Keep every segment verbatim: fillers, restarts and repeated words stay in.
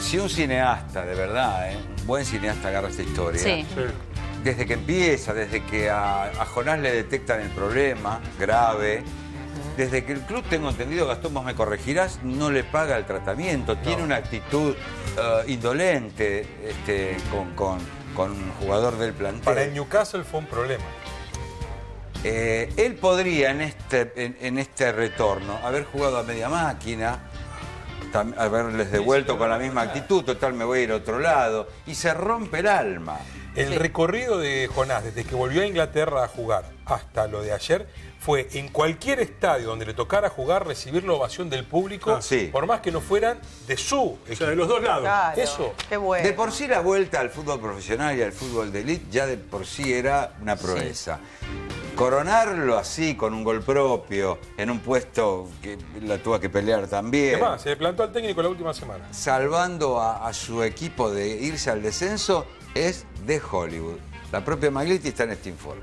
si un cineasta, de verdad, ¿eh? un buen cineasta agarra esta historia, Sí. Sí. desde que empieza, desde que a, a Jonás le detectan el problema grave, desde que el club, tengo entendido, Gastón, vos me corregirás, no le paga el tratamiento, tiene una actitud uh, indolente este, con, con, con un jugador del plantel. Para el Newcastle fue un problema. Eh, él podría en este, en, en este retorno haber jugado a media máquina, tam, haberles devuelto sí, sí, con la misma actitud, total me voy a ir a otro lado, y se rompe el alma. El sí. recorrido de Jonás, desde que volvió a Inglaterra a jugar hasta lo de ayer, fue en cualquier estadio donde le tocara jugar recibir la ovación del público, ah, sí. por más que no fueran de su equipo. O sea, de los dos lados. Claro, Eso. Qué bueno. De por sí la vuelta al fútbol profesional y al fútbol de élite ya de por sí era una proeza. Sí. Coronarlo así, con un gol propio, en un puesto que la tuvo que pelear también. Además, se le plantó al técnico la última semana. Salvando a, a su equipo de irse al descenso, es de Hollywood. La propia Maglietti está en este informe.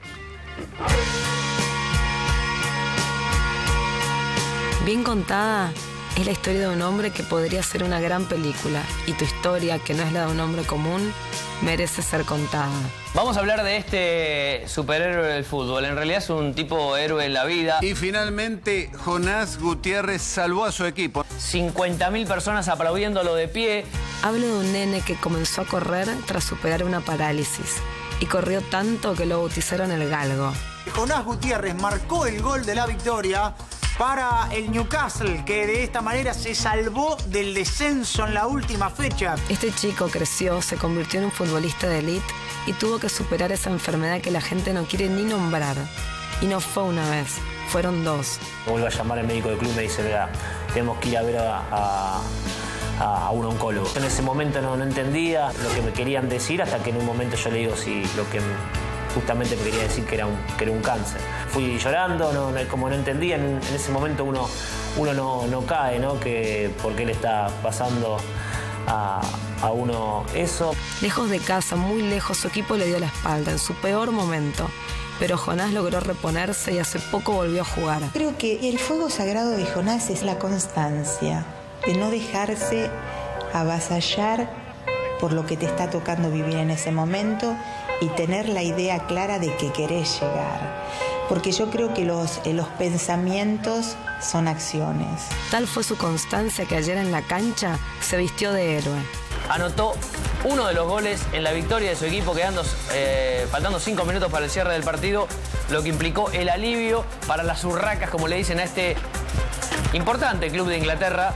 Bien contada es la historia de un hombre que podría ser una gran película. Y tu historia, que no es la de un hombre común, merece ser contada. Vamos a hablar de este superhéroe del fútbol. En realidad es un tipo héroe en la vida. Y finalmente, Jonás Gutiérrez salvó a su equipo. cincuenta mil personas aplaudiéndolo de pie. Hablo de un nene que comenzó a correr tras superar una parálisis. Y corrió tanto que lo bautizaron el Galgo. Jonás Gutiérrez marcó el gol de la victoria para el Newcastle, que de esta manera se salvó del descenso en la última fecha. Este chico creció, se convirtió en un futbolista de élite y tuvo que superar esa enfermedad que la gente no quiere ni nombrar. Y no fue una vez, fueron dos. Me vuelvo a llamar el médico del club y me dice, mira, tenemos que ir a ver a, a, a un oncólogo. En ese momento no, no entendía lo que me querían decir, hasta que en un momento yo le digo si lo que justamente me quería decir que era un, que era un cáncer. Fui llorando, no, no, como no entendía, en, en ese momento uno, uno no, no cae, ¿no? Que por qué le está pasando a, a uno eso. Lejos de casa, muy lejos, su equipo le dio la espalda en su peor momento. Pero Jonás logró reponerse y hace poco volvió a jugar. Creo que el fuego sagrado de Jonás es la constancia, de no dejarse avasallar por lo que te está tocando vivir en ese momento y tener la idea clara de que querés llegar. Porque yo creo que los, eh, los pensamientos son acciones. Tal fue su constancia que ayer en la cancha se vistió de héroe. Anotó uno de los goles en la victoria de su equipo, quedando, eh, faltando cinco minutos para el cierre del partido, lo que implicó el alivio para las urracas, como le dicen a este importante club de Inglaterra.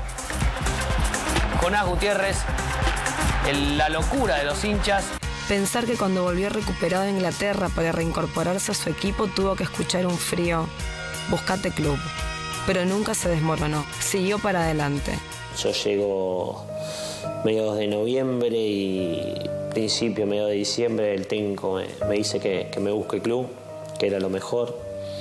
Jonás Gutiérrez, el, la locura de los hinchas. Pensar que cuando volvió recuperado a Inglaterra para reincorporarse a su equipo tuvo que escuchar un frío "buscate club", pero nunca se desmoronó, siguió para adelante. Yo llego mediados de noviembre y principio, mediados de diciembre, el técnico me, me dice que, que me busque club, que era lo mejor.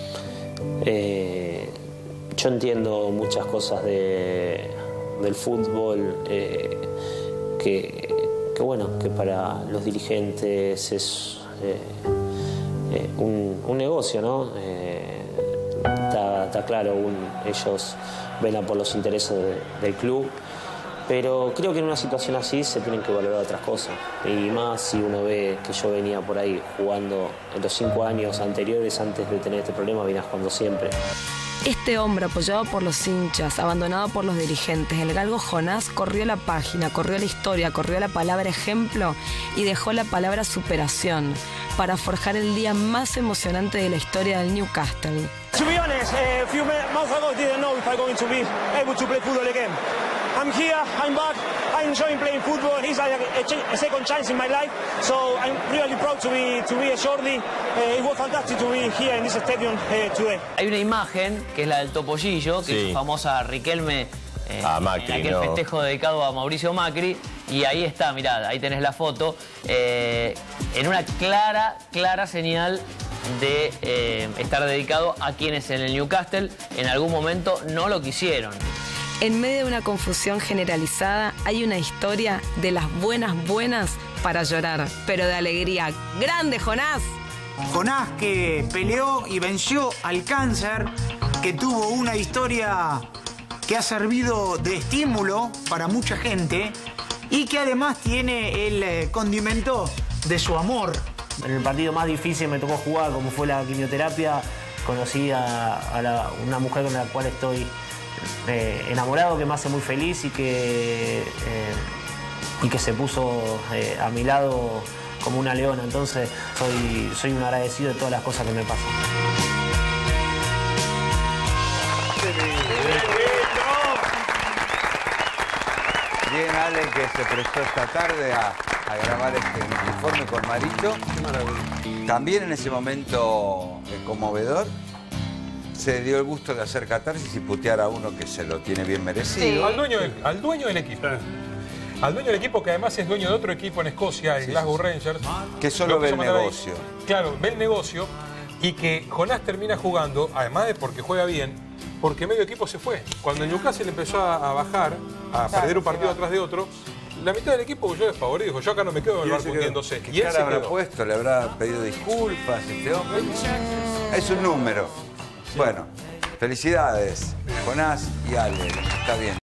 Eh, yo entiendo muchas cosas de, del fútbol, eh, que... que bueno, que para los dirigentes es eh, eh, un, un negocio, ¿no? Eh, está, está claro, un, ellos velan por los intereses de, del club, pero creo que en una situación así se tienen que valorar otras cosas, y más si uno ve que yo venía por ahí jugando en los cinco años anteriores, antes de tener este problema, venía jugando siempre. Este hombre, apoyado por los hinchas, abandonado por los dirigentes, el Galgo Jonás, corrió la página, corrió la historia, corrió la palabra ejemplo y dejó la palabra superación para forjar el día más emocionante de la historia del Newcastle. To be honest, a few months ago I didn't know if I'm going to be able to play football again. I'm here, I'm back, I'm enjoying playing football. It's like a, a second chance in my life, so I'm really proud to be to be a Jordi. Uh, it was fantastic to be here in this stadium uh, today. Hay una imagen que es la del Topollillo, que sí. es famosa Riquelme eh, ah, Macri, en aquel no. festejo dedicado a Mauricio Macri, y ahí está, mirá, ahí tenés la foto, eh, en una clara, clara señal de eh, estar dedicado a quienes en el Newcastle en algún momento no lo quisieron. En medio de una confusión generalizada hay una historia de las buenas buenas para llorar, pero de alegría. ¡Grande, Jonás! Jonás, que peleó y venció al cáncer, que tuvo una historia que ha servido de estímulo para mucha gente y que además tiene el eh, condimento de su amor. En el partido más difícil me tocó jugar, como fue la quimioterapia. Conocí a, a la, una mujer con la cual estoy eh, enamorado, que me hace muy feliz y que, eh, y que se puso eh, a mi lado como una leona. Entonces soy, soy un agradecido de todas las cosas que me pasan. Bien, Ale, que se prestó esta tarde a, a grabar este informe con Marito. También en ese momento eh, conmovedor, se dio el gusto de hacer catarsis y putear a uno que se lo tiene bien merecido. Al dueño del, al dueño del equipo. Al dueño del equipo, que además es dueño de otro equipo en Escocia, el Sí, Glasgow sí. Rangers. Que solo ve el negocio. Ahí. Claro, ve el negocio y que Jonás termina jugando, además de porque juega bien, porque medio equipo se fue. Cuando el Newcastle empezó a, a bajar, a perder un partido atrás de otro, la mitad del equipo yo desfavorecido, dijo, yo acá no me quedo en el barco hundiéndose. ¿Qué Y él cara se habrá quedó. puesto? ¿Le habrá pedido disculpas este hombre? Es un número. Bueno, felicidades, Jonás y Ale. Está bien.